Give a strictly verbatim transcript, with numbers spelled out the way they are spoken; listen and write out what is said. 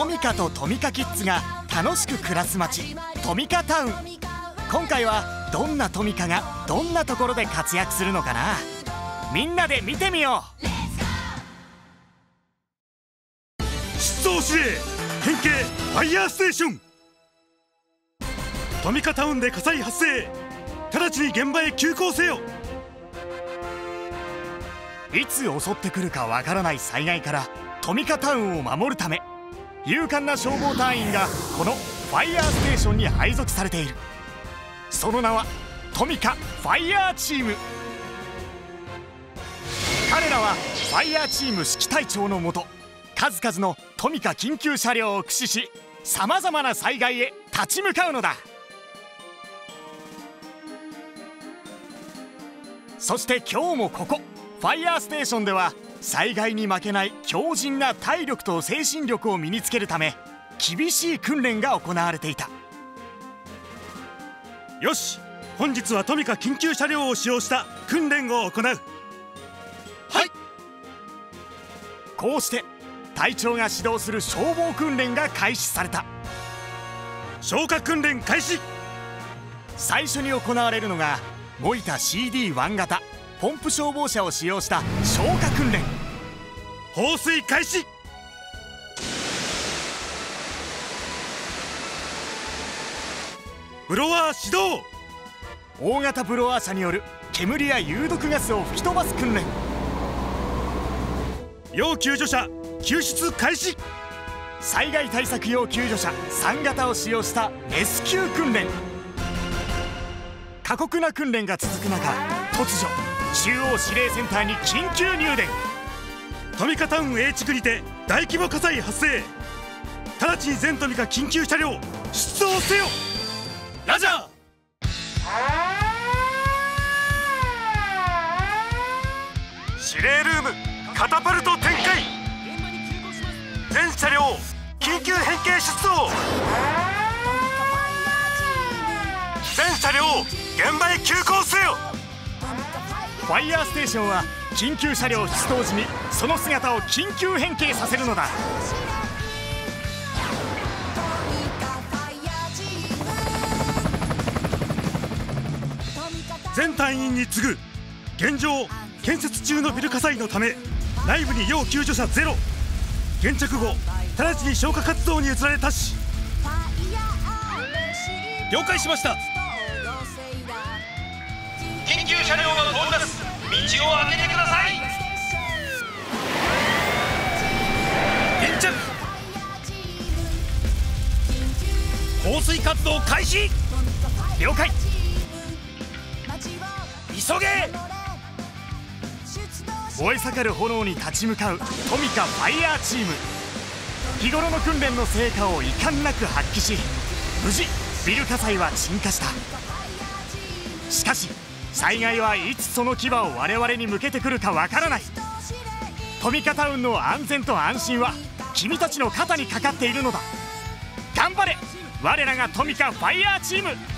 トミカとトミカキッズが楽しく暮らす街トミカタウン。今回はどんなトミカがどんなところで活躍するのかな。みんなで見てみよう。 出動指令変形ファイヤーステーション。トミカタウンで火災発生、直ちに現場へ急行せよ。 いつ襲ってくるかわからない災害からトミカタウンを守るため、勇敢な消防隊員がこのファイヤーステーションに配属されている。その名はトミカファイヤーチーム。彼らはファイヤーチーム指揮隊長のもと、数々のトミカ緊急車両を駆使し、さまざまな災害へ立ち向かうのだ。そして今日もここファイヤーステーションでは、災害に負けない強靭な体力と精神力を身につけるため、厳しい訓練が行われていた。 よし、本日はトミカ緊急車両を使用した訓練を行う。はい。 こうして隊長が指導する消防訓練が開始された。 消火訓練開始。 最初に行われるのがモイタ シーディーワン 型ポンプ消防車を使用した消火訓練。 放水開始。ブロワー始動。 大型ブロワー車による煙や有毒ガスを吹き飛ばす訓練。 要救助者救出開始。 災害対策用救助車さん型を使用したレスキュー訓練。過酷な訓練が続く中、突如中央司令センターに緊急入電。 トミカタウン A 地区にて大規模火災発生。直ちに全トミカ緊急車両出動せよ。ラジャー。司令ルームカタパルト展開。全車両緊急変形出動。全車両現場へ急行せよ。 ファイヤーステーションは緊急車両出動時にその姿を緊急変形させるのだ。 全隊員に次ぐ。現状建設中のビル火災のため内部に要救助者ゼロ。現着後直ちに消火活動に移られたし。了解しました。 緊急車両が到達、道を開けてください。 現着。放水活動開始。 了解。 急げ。 燃え盛る炎に立ち向かうトミカファイヤーチーム。日頃の訓練の成果を遺憾なく発揮し、無事ビル火災は鎮火した。しかし災害はいつその牙を我々に向けてくるかわからない。トミカタウンの安全と安心は君たちの肩にかかっているのだ。頑張れ、我らがトミカファイヤーチーム。